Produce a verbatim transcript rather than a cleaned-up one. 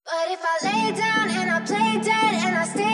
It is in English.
But if I lay down and I play dead and I stay